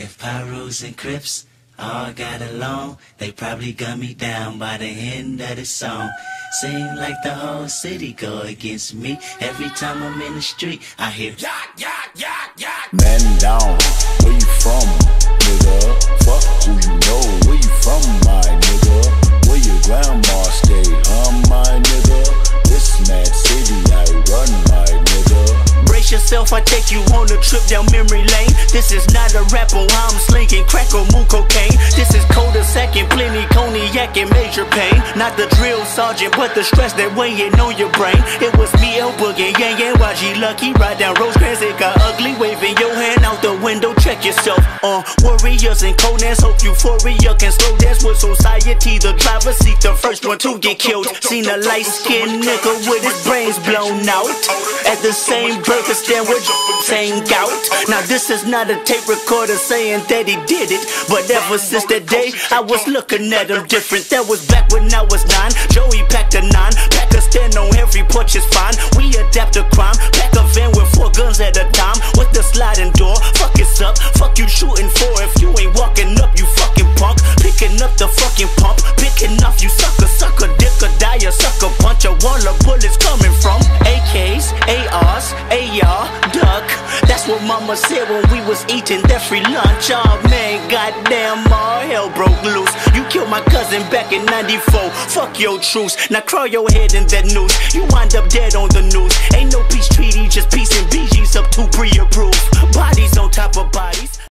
If Pyrus and Crips all got along, they probably gun me down by the end of the song. Seem like the whole city go against me. Every time I'm in the street, I hear yak, yak, yak, yak. Man down, where you from, nigga? Fuck who you know, where you from, my nigga? Where your grandma stay, my nigga? This mad city I run, my nigga. Brace yourself, I take you on a trip down memory lane. This is not a rap on how I'm slinging crack or moo cocaine. This is cul-de-sac and plenty cognac and major pain. Not the drill sergeant, but the stress that weighing on your brain. It was me, El Boogie, Yang Yang, YG Lucky. Ride down Rosecrans, it got ugly. Waving your hand out the window, check yourself. Warriors and Conans, hope euphoria can slow dance with society. The driver seat, the first one to get killed. Seen a light-skinned nigga with his brains blown out at the same burger stand with saying gout. Now this is not a tape recorder saying that he did it, but ever since that day I was looking at him different. That was back when I was 9. Joey packed a 9, pack a stand on every porch is fine. We adapt to crime, pack a van with 4 guns at a time with the sliding door. Fuck it's up, fuck you shooting for. If you ain't walking up, you fucking punk. Picking up the fucking pump, picking off you sucker, sucker, dick or die, a sucker punch. A wall of bullets coming from AKs, ARs, AR, duck. That's what mama said when we was eating that free lunch. Oh man, goddamn, all hell broke loose. You killed my cousin back in 94. Fuck your truce. Now crawl your head in that noose. You wind up dead on the news. Ain't no peace treaty, just peace and BG's up to pre-approved. Bodies on top of bodies.